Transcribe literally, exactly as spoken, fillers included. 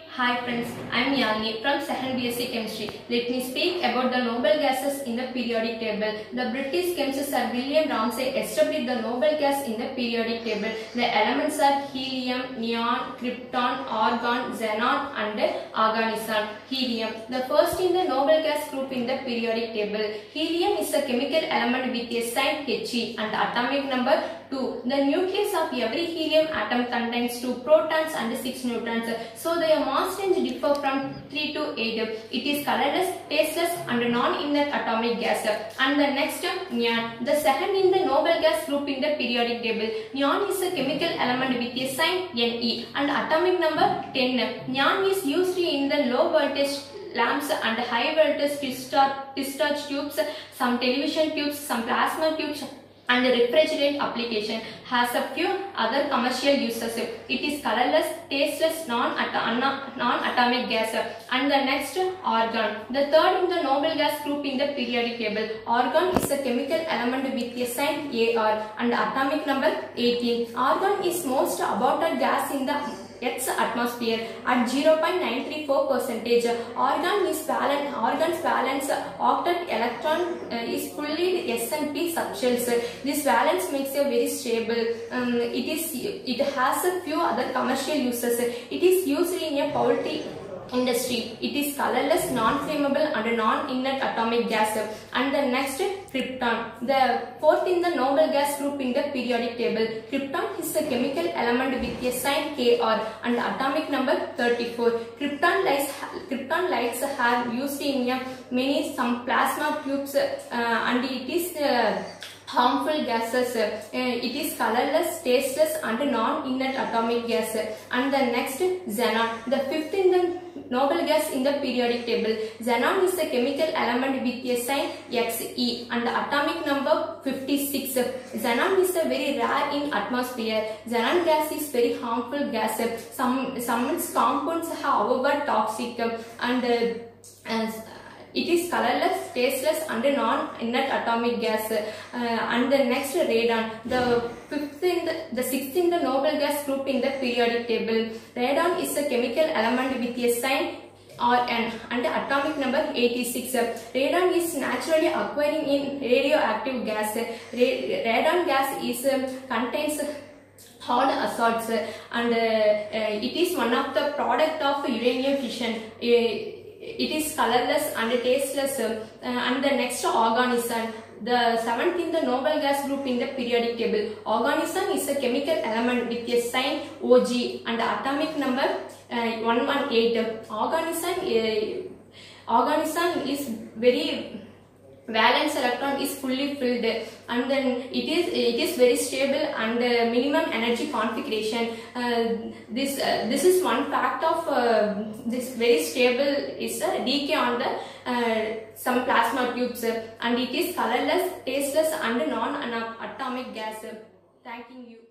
Hi friends, I am Yazhini from second B Sc Chemistry. Let me speak about the Nobel gases in the periodic table. The British chemist Sir William Ramsay established the Nobel gas in the periodic table. The elements are helium, neon, krypton, argon, xenon and argonism. Helium, the first in the Nobel gas group in the periodic table. Helium is a chemical element with a sign He and atomic number two. The nucleus of every helium atom contains two protons and six neutrons. So their mass range differ from three to eight. It is colorless, tasteless and non-inert atomic gas. And the next, neon. The second in the Nobel gas group in the periodic table. Neon is a chemical element with a sign Ne and atomic number ten. Neon is used in the low voltage lamps and high voltage discharge tubes, some television tubes, some plasma tubes and refrigerant application. Has a few other commercial uses. It is colorless, tasteless, non-atomic gas. And the next, argon. The third in the Nobel gas group in the periodic table. Argon is a chemical element with a sign Ar and atomic number eighteen. Argon is most abundant gas in the Earth's atmosphere at zero point nine three four percent. Argon is valence, argon's valence octet electron uh, is fully S and P subshells. This valence makes it very stable. Um, it is it has a few other commercial uses. It is used in a poultry industry. It is colorless, non-flammable and non-inert atomic gas. And the next, krypton. The fourth in the Nobel gas group in the periodic table. Krypton is a chemical element with a sign Kr and atomic number thirty-four. Krypton lights, krypton lights are used in uh, many some plasma tubes uh, and it is uh, harmful gases. Uh, it is colorless, tasteless and non-inert atomic gas. And the next, xenon. The fifth in the Nobel gas in the periodic table. Xenon is a chemical element with a sign Xe and atomic number fifty-six. Xenon is a very rare in atmosphere. Xenon gas is very harmful gas. Some some its compounds are however toxic and uh, uh, it is colorless, tasteless and non-inert atomic gas. Uh, and the next, radon. The fifth in the, the sixth in the Nobel gas group in the periodic table. Radon is a chemical element with a sign Rn and atomic number eighty-six. Radon is naturally occurring in radioactive gas. Radon gas is um, contains hard acids and uh, uh, it is one of the product of uranium fission. Uh, It is colorless and tasteless. Uh, and the next, organism. The seventh in the Nobel gas group in the periodic table. Organism is a chemical element with a sign Og and atomic number uh, one hundred eighteen. Organism, uh, organism is very valence electron is fully filled and then it is it is very stable and uh, minimum energy configuration. Uh, this uh, this is one fact of uh, this very stable is a decay on the uh, some plasma tubes and it is colorless, tasteless and non-atomic gas. Thanking you.